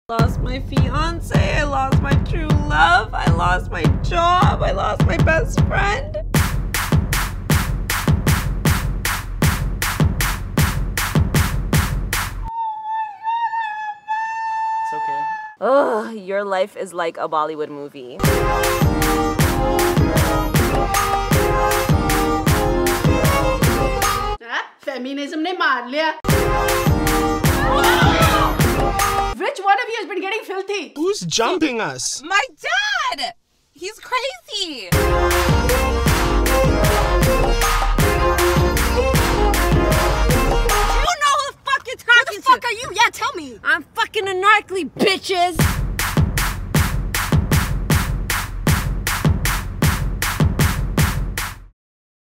Lost my fiance, I lost my true love, I lost my job, I lost my best friend. It's okay. Ugh, your life is like a Bollywood movie. Feminism ne maar liya. Which one of you has been getting filthy? Who's jumping us? My dad! He's crazy! Do you know who the fuck you're talking to? Who the fuck are you? Yeah, tell me. I'm fucking Anarkali, bitches!